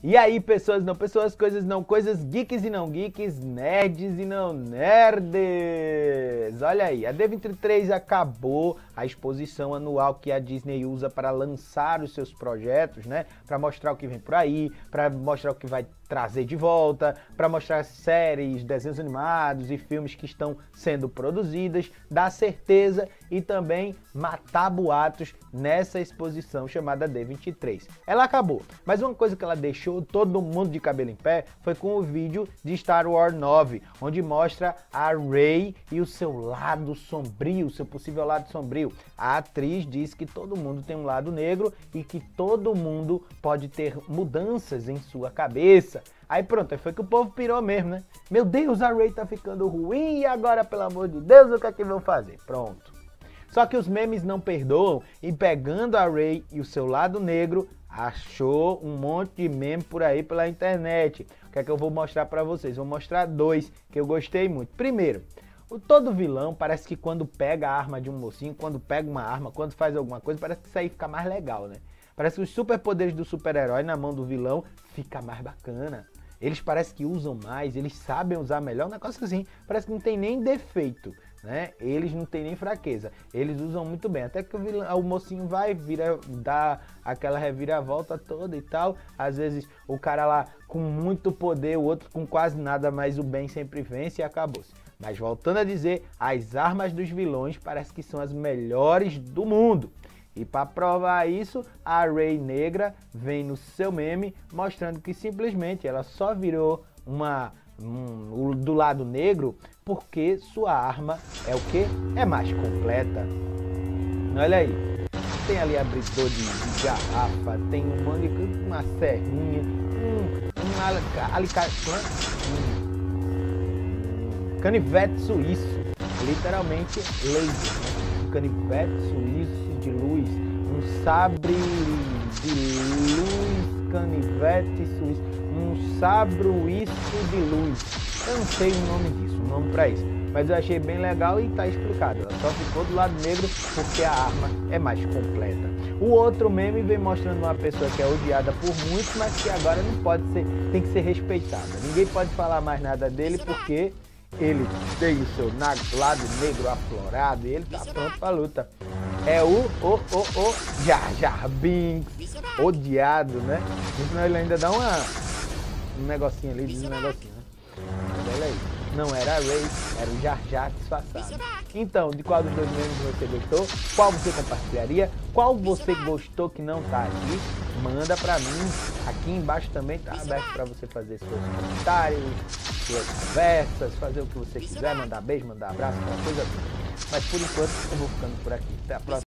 E aí, pessoas não pessoas, coisas não coisas, geeks e não geeks, nerds e não nerds. Olha aí, a D23 acabou a exposição anual que a Disney usa para lançar os seus projetos, né? Para mostrar o que vem por aí, para mostrar o que vai trazer de volta, para mostrar séries, desenhos animados e filmes que estão sendo produzidas, dar certeza e também matar boatos nessa exposição chamada D23. Ela acabou, mas uma coisa que ela deixou todo mundo de cabelo em pé foi com o vídeo de Star Wars 9, onde mostra a Rey e o seu lado sombrio, seu possível lado sombrio. A atriz diz que todo mundo tem um lado negro e que todo mundo pode ter mudanças em sua cabeça. Aí pronto, aí foi que o povo pirou mesmo, né? Meu Deus, a Rey tá ficando ruim e agora, pelo amor de Deus, o que é que vão fazer? Pronto. Só que os memes não perdoam e pegando a Rey e o seu lado negro, achou um monte de meme por aí pela internet. O que é que eu vou mostrar pra vocês? Vou mostrar dois que eu gostei muito. Primeiro, todo vilão parece que quando pega a arma de um mocinho, quando pega uma arma, quando faz alguma coisa, parece que isso aí fica mais legal, né? Parece que os superpoderes do super-herói na mão do vilão fica mais bacana. Eles parecem que usam mais, eles sabem usar melhor, um negócio assim, parece que não tem nem defeito, né? Eles não tem nem fraqueza, eles usam muito bem, até que o mocinho vai, dar aquela reviravolta toda e tal, às vezes o cara lá com muito poder, o outro com quase nada, mas o bem sempre vence e acabou-se. Mas voltando a dizer, as armas dos vilões parece que são as melhores do mundo. E para provar isso, a Rey negra vem no seu meme mostrando que simplesmente ela só virou do lado negro porque sua arma é o que? É mais completa. Olha aí, tem ali abridor de garrafa, tem uma serrinha, canivete suíço, literalmente laser, né? Canivete suíço de luz, um sabre de luz, canivete suíço, um sabruíço de luz. Eu não sei o nome disso, o nome pra isso, mas eu achei bem legal e tá explicado. Ela só ficou do lado negro porque a arma é mais completa. O outro meme vem mostrando uma pessoa que é odiada por muitos, mas que agora não pode ser, tem que ser respeitada. Ninguém pode falar mais nada dele porque ele tem o seu lado negro aflorado e ele tá pronto pra luta. É o Jar Jar Binks, odiado, né? Então ele ainda dá um negocinho ali, diz um negocinho, né? Mas olha aí, não era a Rey, era o Jar Jar disfarçado. Então, de qual dos dois memes você gostou? Qual você compartilharia? Qual você gostou que não tá aqui? Manda pra mim, aqui embaixo também tá aberto pra você fazer seus comentários, suas conversas, fazer o que você quiser, mandar beijo, mandar abraço, aquela coisa. Mas por enquanto eu vou ficando por aqui. Até a próxima.